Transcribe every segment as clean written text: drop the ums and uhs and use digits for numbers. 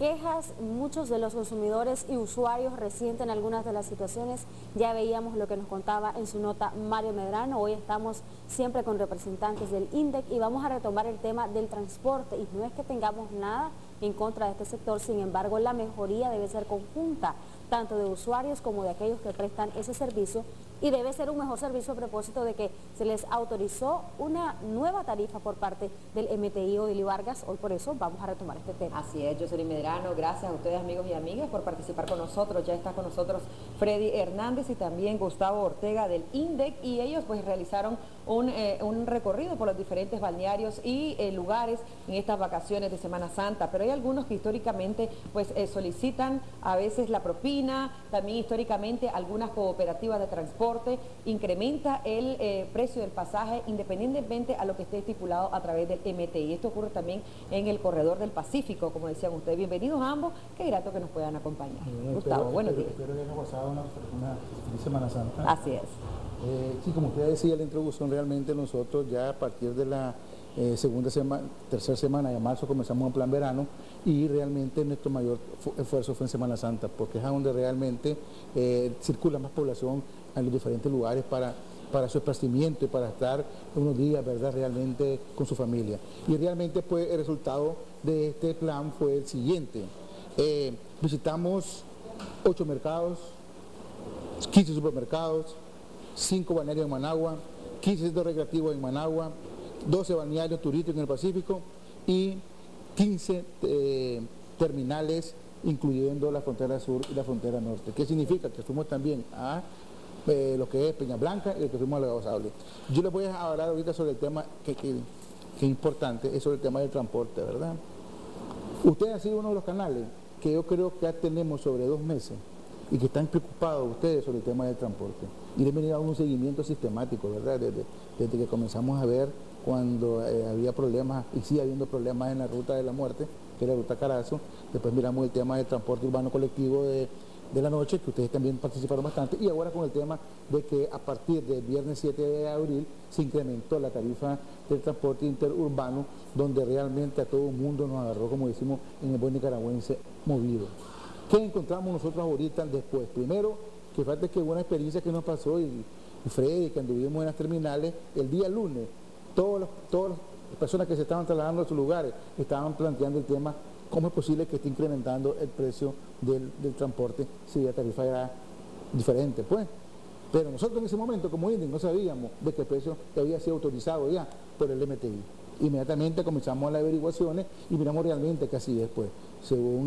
quejas, muchos de los consumidores y usuarios resienten algunas de las situaciones. Ya veíamos lo que nos contaba en su nota Mario Medrano. Hoy estamos siempre con representantes del INDEC y vamos a retomar el tema del transporte. Y no es que tengamos nada en contra de este sector, sin embargo la mejoría debe ser conjunta, tanto de usuarios como de aquellos que prestan ese servicio, y debe ser un mejor servicio a propósito de que se les autorizó una nueva tarifa por parte del MTI Odilio Vargas. Hoy por eso vamos a retomar este tema. Así es, Jocelyn Medrano, gracias a ustedes amigos y amigas por participar con nosotros. Ya está con nosotros Freddy Hernández y también Gustavo Ortega del INDEC, y ellos pues realizaron un recorrido por los diferentes balnearios y lugares en estas vacaciones de Semana Santa, pero hay algunos que históricamente pues solicitan a veces la propina, también históricamente algunas cooperativas de transporte incrementa el precio del pasaje independientemente a lo que esté estipulado a través del MTI. Esto ocurre también en el corredor del Pacífico, como decían ustedes. Bienvenidos a ambos, qué grato que nos puedan acompañar. Gustavo, buenos días. Espero que haya pasado una feliz Semana Santa. Así es. Sí, como usted decía en la introducción, realmente nosotros ya a partir de la tercera semana de marzo comenzamos un plan verano, y realmente nuestro mayor esfuerzo fue en Semana Santa, porque es a donde realmente circula más población en los diferentes lugares para su esparcimiento y para estar unos días, ¿verdad?, realmente con su familia. Y realmente pues el resultado de este plan fue el siguiente. Visitamos 8 mercados, 15 supermercados, 5 balnearios en Managua, 15 centros recreativos en Managua, 12 balnearios turísticos en el Pacífico y 15 terminales, incluyendo la frontera sur y la frontera norte. ¿Qué significa? Que fuimos también a lo que es Peña Blanca y lo que fuimos a Lago Sable. Yo les voy a hablar ahorita sobre el tema que es importante, es sobre el tema del transporte, ¿verdad? Ustedes han sido uno de los canales que yo creo que ya tenemos sobre 2 meses y que están preocupados ustedes sobre el tema del transporte. Y les he venido a un seguimiento sistemático, ¿verdad? Desde que comenzamos a ver cuando había problemas, y sigue habiendo problemas en la ruta de la muerte, que es la ruta Carazo. Después miramos el tema del transporte urbano colectivo de la noche, que ustedes también participaron bastante, y ahora con el tema de que a partir del viernes 7 de abril se incrementó la tarifa del transporte interurbano, donde realmente a todo el mundo nos agarró, como decimos en el buen nicaragüense, movido. ¿Qué encontramos nosotros ahorita después? Primero, que falta que hubo una experiencia que nos pasó, y Freddy, que anduvimos en las terminales, el día lunes, todas las personas que se estaban trasladando a sus lugares estaban planteando el tema: ¿cómo es posible que esté incrementando el precio del transporte si la tarifa era diferente? Pues, pero nosotros en ese momento, como INDEC, no sabíamos de que el precio que había sido autorizado ya por el MTI. Inmediatamente comenzamos las averiguaciones y miramos realmente que así es, pues. Según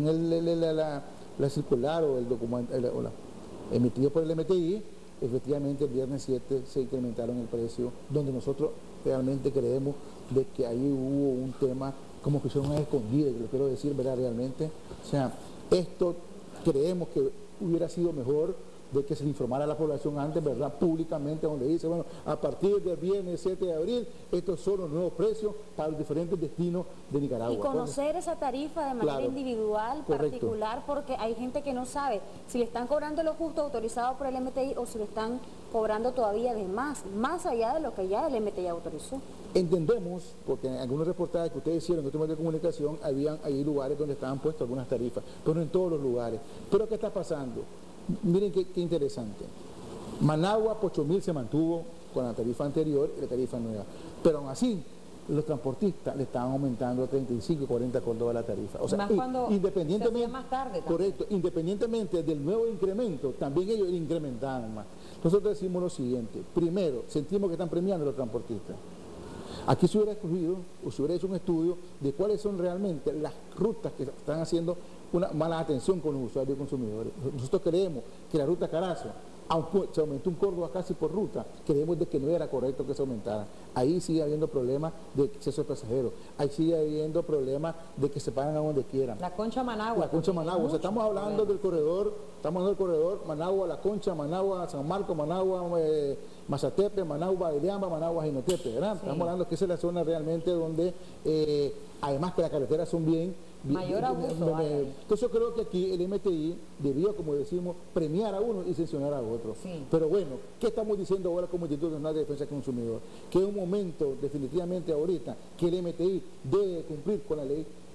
la circular o el documento emitido por el MTI, efectivamente el viernes 7 se incrementaron el precio, donde nosotros realmente creemos de que ahí hubo un tema como que son escondidas, que lo quiero decir, ¿verdad? Realmente, o sea, esto creemos que hubiera sido mejor de que se le informara a la población antes, ¿verdad?, públicamente, donde dice, bueno, a partir del viernes 7 de abril, estos son los nuevos precios para los diferentes destinos de Nicaragua. Y conocer esa tarifa de manera individual, particular, porque hay gente que no sabe si le están cobrando lo justo autorizado por el MTI o si le están cobrando todavía de más allá de lo que ya el MTI autorizó. Entendemos, porque en algunos reportajes que ustedes hicieron en otros medios de comunicación, hay lugares donde estaban puestas algunas tarifas, pero no en todos los lugares. ¿Pero qué está pasando? Miren qué interesante. Managua por 8.000 se mantuvo con la tarifa anterior y la tarifa nueva, pero aún así los transportistas le estaban aumentando 35 y 40 córdobas la tarifa. O sea, más cuando independientemente, se hacía más tarde también. Correcto, independientemente del nuevo incremento, también ellos incrementaban más. Nosotros decimos lo siguiente: primero, sentimos que están premiando a los transportistas. Aquí se hubiera escogido o se hubiera hecho un estudio de cuáles son realmente las rutas que están haciendo una mala atención con los usuarios y consumidores. Nosotros creemos que la ruta Carazo, aunque se aumentó un Córdoba casi por ruta, creemos de que no era correcto que se aumentara. Ahí sigue habiendo problemas de exceso de pasajeros, ahí sigue habiendo problemas de que se pagan a donde quieran. La Concha Managua. La Concha Managua, o sea, estamos hablando del corredor Managua, La Concha, Managua, San Marcos, Managua, Mazatepe, Managua, Iriamba, Managua, Jinotepe, ¿verdad? Sí. Estamos hablando que esa es la zona realmente donde, además que las carreteras son mayor abuso. Entonces yo creo que aquí el MTI debió, como decimos, premiar a uno y sancionar a otro. Sí. Pero bueno, ¿qué estamos diciendo ahora como Instituto Nacional de Defensa del Consumidor? Que es un momento definitivamente ahorita que el MTI debe cumplir con la ley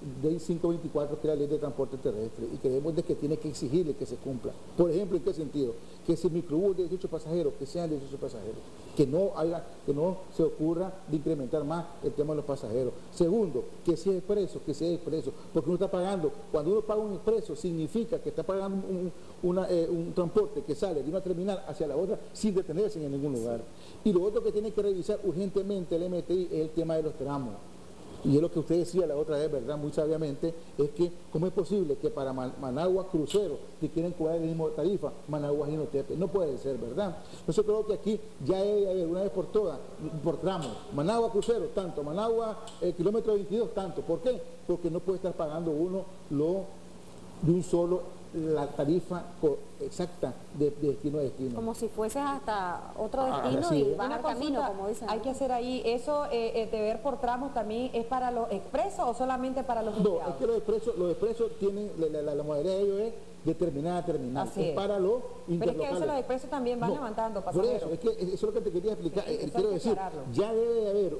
ley 524, que es la ley de transporte terrestre, y creemos de que tiene que exigirle que se cumpla. Por ejemplo, ¿en qué sentido? Que si el microbús de 18 pasajeros, que sean de 18 pasajeros, que no se ocurra de incrementar más el tema de los pasajeros. Segundo, que sea expreso, porque uno está pagando, cuando uno paga un expreso, significa que está pagando un transporte que sale de una terminal hacia la otra sin detenerse en ningún lugar. Y lo otro que tiene que revisar urgentemente el MTI es el tema de los tramos. Y es lo que usted decía la otra vez, ¿verdad? Muy sabiamente, es que ¿cómo es posible que para Managua crucero te quieren cobrar el mismo tarifa, Managua Jinotepe? No puede ser, ¿verdad? Entonces creo que aquí ya debe haber una vez por todas, por tramos, Managua crucero, tanto, Managua kilómetro 22, tanto. ¿Por qué? Porque no puede estar pagando uno de un solo la tarifa exacta de destino a destino. Como si fueses hasta otro destino y bajar camino, como dicen. Hay que hacer ahí, eso de ver por tramos también, ¿es para los expresos o solamente para los empleados? No, es que los expresos tienen, la modalidad de ellos es de terminal a terminal, Así es para los interlocales. Pero es que a veces los expresos también van levantando pasajeros. Por eso, es que eso es lo que te quería explicar, quiero decir, ya debe de haber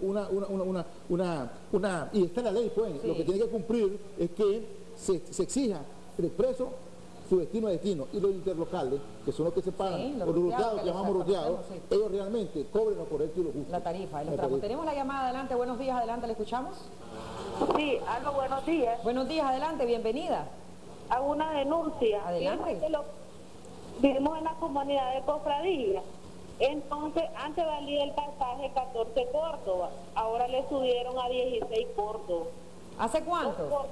y está la ley, pues, lo que tiene que cumplir es que se exija el expreso su destino a destino, y los interlocales, que son los que se pagan, los ruteados, que llamamos ruteados, ellos realmente cobren lo correcto y lo justo. La tarifa, los tramos. Tenemos la llamada, adelante, buenos días, adelante, ¿le escuchamos? Sí, algo, buenos días. Buenos días, adelante, bienvenida. Hago una denuncia. Adelante. Vivimos en la comunidad de Cofradía. Entonces, antes valía el pasaje 14 Córdoba, ahora le subieron a 16 Córdoba. ¿Hace cuánto?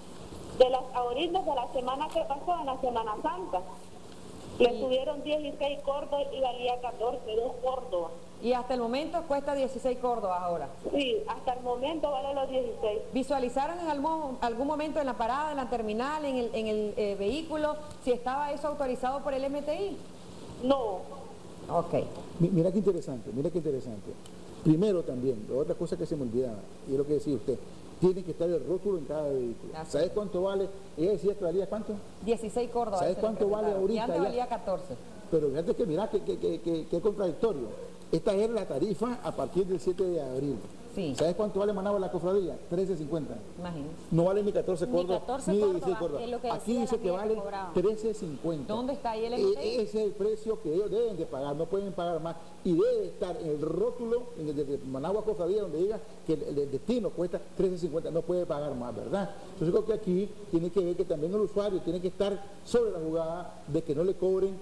Ahorita de la semana que pasó, en la Semana Santa, le subieron 16 Córdoba y valía 14, 2 Córdoba. Y hasta el momento cuesta 16 Córdoba ahora. Sí, hasta el momento vale los 16. ¿Visualizaron en algún momento en la parada, en la terminal, en el vehículo, si estaba eso autorizado por el MTI? No. Ok. Mira qué interesante, mira qué interesante. Primero también, otra cosa que se me olvidaba, y es lo que decía usted, tiene que estar el rótulo en cada vehículo. ¿Sabes cuánto vale? Ella decía que valía ¿cuánto? 16 Córdoba. ¿Sabes cuánto vale ahorita? Y antes valía 14. Pero fíjate que mira qué contradictorio. Esta es la tarifa a partir del 7 de abril. Sí. ¿Sabes cuánto vale Managua la cofradía? 13.50. Imagínense. No vale ni 14 Córdoba, ni 16 Córdoba. Córdoba. Aquí dice que vale 13.50. ¿Dónde está ahí el MTI? Ese es el precio que ellos deben de pagar, no pueden pagar más. Y debe estar en el rótulo, en el de Managua Cofradía, donde diga que el destino cuesta 13.50, no puede pagar más, ¿verdad? Entonces creo que aquí tiene que ver que también el usuario tiene que estar sobre la jugada de que no le cobren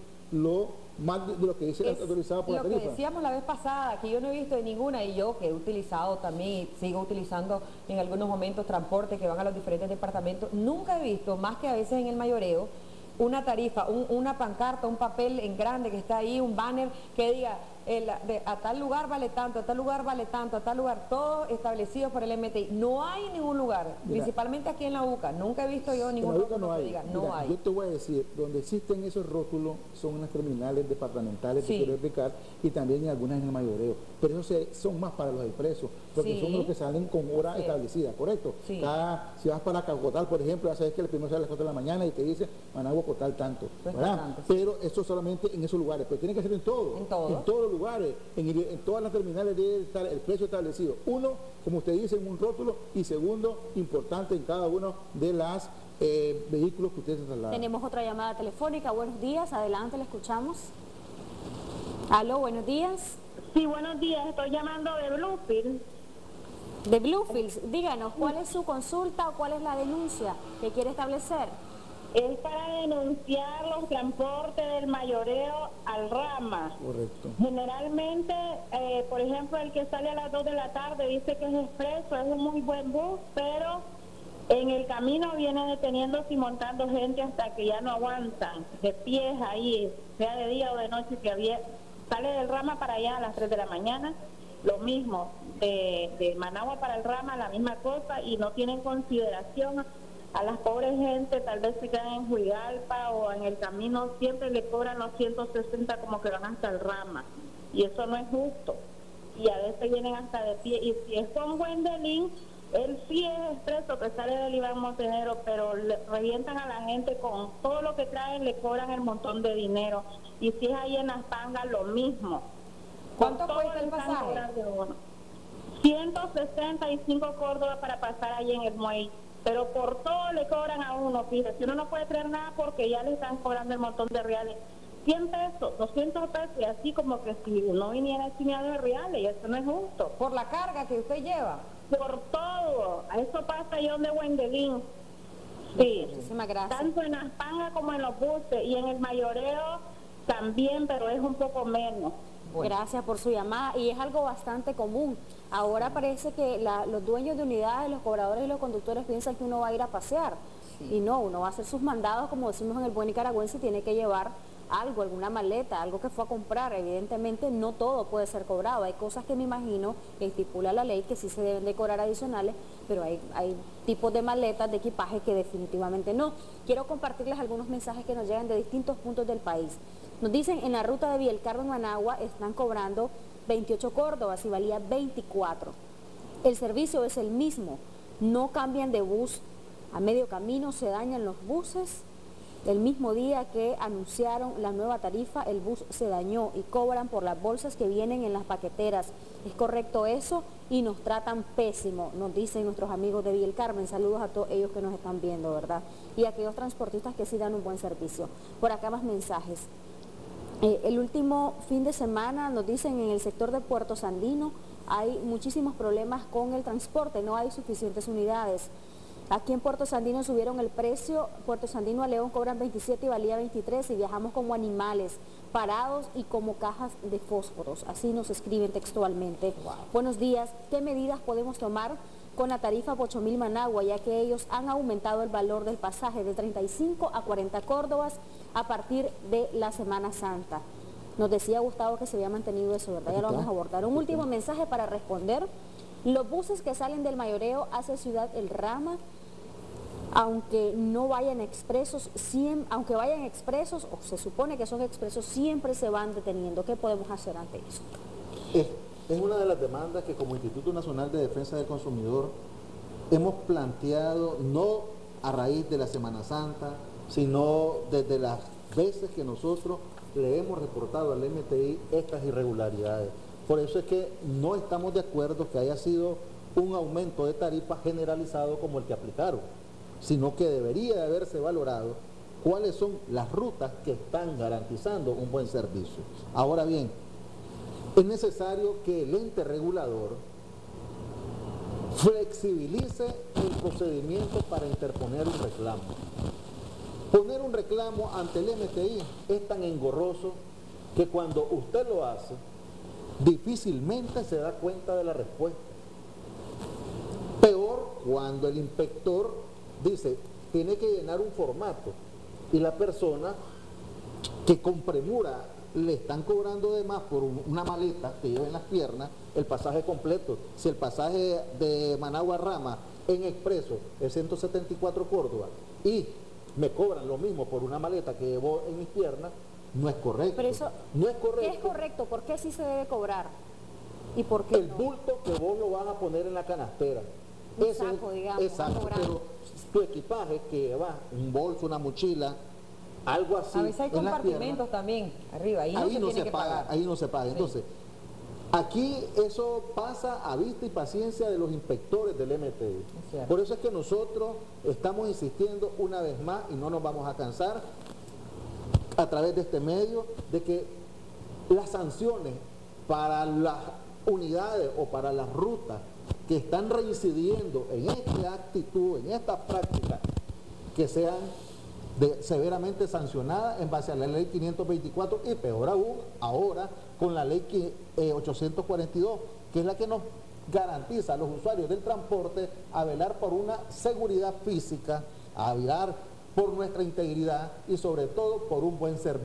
más de lo que dice autorizado por la tarifa. Lo que decíamos la vez pasada, que yo no he visto de ninguna, y yo que he utilizado también, y sigo utilizando en algunos momentos transportes que van a los diferentes departamentos, nunca he visto, más que a veces en el mayoreo, una tarifa, una pancarta, un papel en grande que está ahí, un banner que diga a tal lugar vale tanto, a tal lugar vale tanto, a tal lugar, todo establecido por el MTI. No hay ningún lugar, principalmente aquí en la UCA, nunca he visto yo ningún rótulo que diga, no hay. Yo te voy a decir, donde existen esos rótulos son unas terminales departamentales, que quiero explicar, y también en algunas en el mayoreo, pero esos son más para los expresos, porque son los que salen con hora establecida, ¿correcto? Si vas para Cacotal, por ejemplo, ya sabes que el primero sale a las 4 de la mañana y te dice Managua Cotal tanto, ¿verdad? Pero eso solamente en esos lugares, pero tiene que ser en todos los lugares, en todas las terminales debe estar el precio establecido. Uno, como usted dice, en un rótulo, y segundo, importante en cada uno de los vehículos que ustedes trasladan. Tenemos otra llamada telefónica. Buenos días, adelante, le escuchamos. Aló, buenos días. Sí, buenos días, estoy llamando de Bluefield. De Bluefields, díganos, ¿cuál es su consulta o cuál es la denuncia que quiere establecer? Es para denunciar los transportes del mayoreo al Rama. Correcto. Generalmente, por ejemplo, el que sale a las 2 de la tarde dice que es expreso, es un muy buen bus, pero en el camino viene deteniéndose y montando gente hasta que ya no aguantan, de pies ahí, sea de día o de noche, sale del Rama para allá a las 3 de la mañana, lo mismo, de Managua para el Rama, la misma cosa, y no tienen consideración a las pobres gente, tal vez se quedan en Juigalpa o en el camino, siempre le cobran los 160 como que van hasta el Rama, y eso no es justo, y a veces vienen hasta de pie, y si es con Wendelin, él sí es expreso que sale del Iván Montenegro, pero le revientan a la gente con todo lo que traen, le cobran el montón de dinero, y si es ahí en Las Pangas, lo mismo. ¿Cuánto cuesta el pasaje? 165 Córdoba para pasar ahí en el muelle. pero por todo le cobran a uno, fíjate, si uno no puede traer nada porque ya le están cobrando el montón de reales. 100 pesos, 200 pesos, y así como que si uno viniera chineado de reales, y eso no es justo. Por la carga que usted lleva. Por todo, a eso pasa allá donde Wendelín. Sí, Muchísimas gracias. tanto en las pangas como en los buses, y en el mayoreo también, pero es un poco menos. Bueno. Gracias por su llamada, y es algo bastante común. Ahora parece que los dueños de unidades, los cobradores y los conductores piensan que uno va a ir a pasear, y no, uno va a hacer sus mandados, como decimos en el buen nicaragüense, y tiene que llevar algo, alguna maleta, algo que fue a comprar. Evidentemente no todo puede ser cobrado, hay cosas que me imagino que estipula la ley que sí se deben de cobrar adicionales, pero hay tipos de maletas, de equipaje que definitivamente no. Quiero compartirles algunos mensajes que nos llegan de distintos puntos del país. Nos dicen, en la ruta de Vielcarmen-Managua están cobrando 28 córdobas y valía 24. El servicio es el mismo, no cambian de bus. A medio camino se dañan los buses. El mismo día que anunciaron la nueva tarifa, el bus se dañó y cobran por las bolsas que vienen en las paqueteras. ¿Es correcto eso? Y nos tratan pésimo, nos dicen nuestros amigos de Vielcarmen. Saludos a todos ellos que nos están viendo, ¿verdad? Y a aquellos transportistas que sí dan un buen servicio. Por acá más mensajes. El último fin de semana nos dicen, en el sector de Puerto Sandino hay muchísimos problemas con el transporte, no hay suficientes unidades. Aquí en Puerto Sandino subieron el precio, Puerto Sandino a León cobran 27 y valía 23, y viajamos como animales, parados y como cajas de fósforos. Así nos escriben textualmente. Wow. Buenos días, ¿qué medidas podemos tomar con la tarifa Pochomil-Managua, ya que ellos han aumentado el valor del pasaje de 35 a 40 córdobas a partir de la Semana Santa? Nos decía Gustavo que se había mantenido eso, ¿verdad? Ya lo vamos a abordar. Un último mensaje para responder. Los buses que salen del mayoreo hacia Ciudad El Rama, aunque vayan expresos, o se supone que son expresos, siempre se van deteniendo. ¿Qué podemos hacer ante eso? Es una de las demandas que como Instituto Nacional de Defensa del Consumidor hemos planteado, no a raíz de la Semana Santa, sino desde las veces que nosotros le hemos reportado al MTI estas irregularidades. Por eso es que no estamos de acuerdo que haya sido un aumento de tarifa generalizado como el que aplicaron, sino que debería de haberse valorado cuáles son las rutas que están garantizando un buen servicio. Ahora bien, es necesario que el ente regulador flexibilice el procedimiento para interponer un reclamo. Poner un reclamo ante el MTI es tan engorroso que cuando usted lo hace, difícilmente se da cuenta de la respuesta. Peor cuando el inspector dice, tiene que llenar un formato, y la persona que con premura le están cobrando de más por una maleta que lleva en las piernas el pasaje completo. Si el pasaje de Managua a Rama en expreso es 174 córdobas y me cobran lo mismo por una maleta que llevo en mis piernas, no es correcto. Pero eso, no es correcto. ¿qué es correcto? ¿Por qué sí se debe cobrar? ¿Y por qué El no? bulto que vos lo vas a poner en la canastera. Un saco, digamos, exacto, algo grande. pero tu equipaje que va, un bolso, una mochila, algo así. A veces hay en las compartimentos piernas, también arriba, ahí no se tiene que pagar. ahí no se paga. Sí. Entonces, aquí eso pasa a vista y paciencia de los inspectores del MTI. Por eso es que nosotros estamos insistiendo una vez más, y no nos vamos a cansar, a través de este medio, de que las sanciones para las unidades o para las rutas que están reincidiendo en esta actitud, en esta práctica, que sean severamente sancionadas en base a la ley 524 y peor aún ahora con la ley 842, que es la que nos garantiza a los usuarios del transporte a velar por una seguridad física, a velar por nuestra integridad y sobre todo por un buen servicio.